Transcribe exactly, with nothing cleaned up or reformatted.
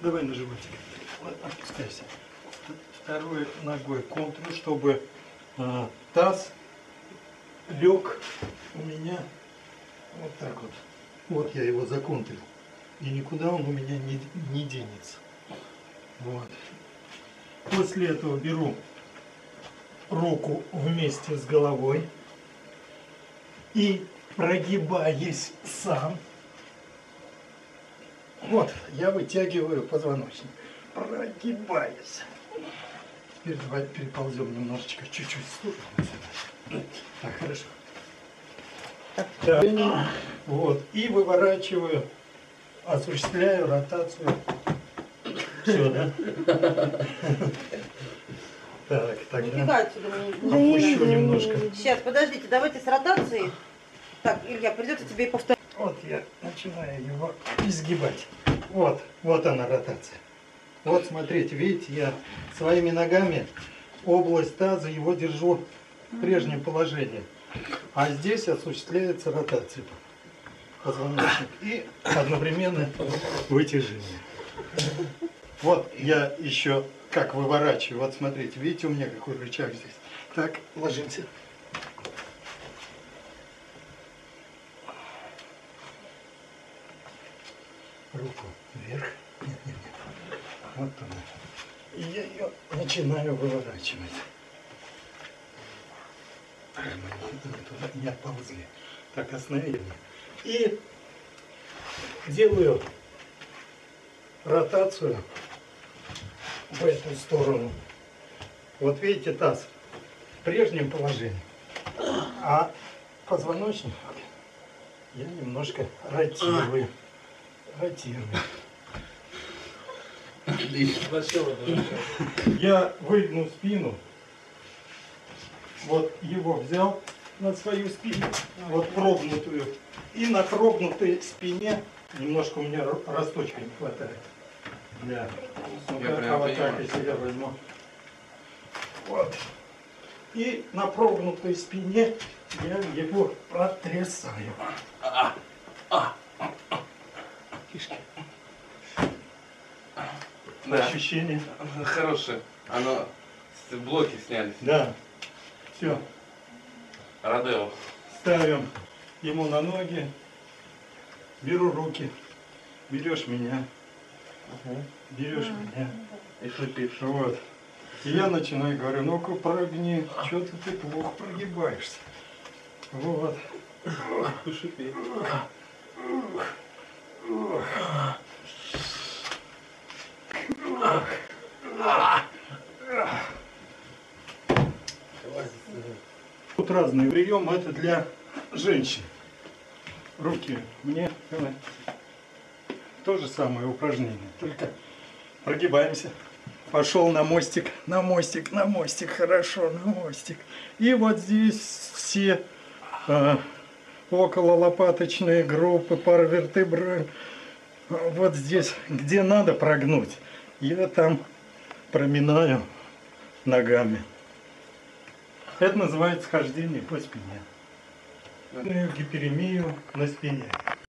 Давай на животик. Вот, опускайся. Второй ногой контрю, чтобы э, таз лег у меня вот так вот. Вот я его законтрил. И никуда он у меня не, не денется. Вот. После этого беру руку вместе с головой и, прогибаясь сам, вот, я вытягиваю позвоночник, прогибаясь. Теперь давай переползем немножечко, чуть-чуть в сторону. Так, хорошо. Так, вот, и выворачиваю, осуществляю ротацию. Все, да? Так, тогда Нифига отсюда мы опущу не... немножко. Сейчас, подождите, давайте с ротацией. Так, Илья, придется тебе и повторить. Вот я начинаю его изгибать. Вот, вот она ротация. Вот смотрите, видите, я своими ногами область таза его держу в прежнем положении. А здесь осуществляется ротация позвоночника и одновременно вытяжение. Вот я еще как выворачиваю. Вот смотрите, видите, у меня какой рычаг здесь. Так, ложимся. Руку вверх. Нет, нет, нет. Вот туда. И я ее начинаю выворачивать. Мы туда не отползли. Так, остановили. И делаю ротацию в эту сторону. Вот видите, таз в прежнем положении. А позвоночник я немножко ротирую. Ротирую. Я выгну спину. Вот его взял на свою спину, вот прогнутую. И на прогнутой спине немножко у меня росточка не хватает. Для... А вот так, если я возьму. Вот. И на прогнутой спине я его протрясаю. Кишки. Да. Ощущение. Хорошее. Оно с блоки снялись. Да. Все. Родео. Ставим ему на ноги. Беру руки. Берешь меня. Угу. Берешь меня. И шипишь. Вот. И я начинаю, говорю, ну-ка прогни. Что-то ты плохо прогибаешься. Вот. Пошипи. Тут разные приемы, это для женщин. Руки мне, давай. То же самое упражнение, только прогибаемся. Пошел на мостик, на мостик, на мостик, хорошо, на мостик. И вот здесь все а, окололопаточные группы, паравертебраль. Вот здесь, где надо прогнуть, я там проминаю ногами. Это называется хождение по спине. Гиперемию на спине.